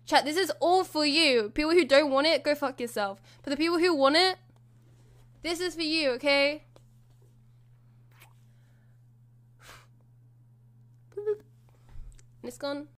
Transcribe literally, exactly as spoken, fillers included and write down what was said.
Chat, this is all for you. People who don't want it, go fuck yourself. But the people who want it, this is for you, okay? And it's gone.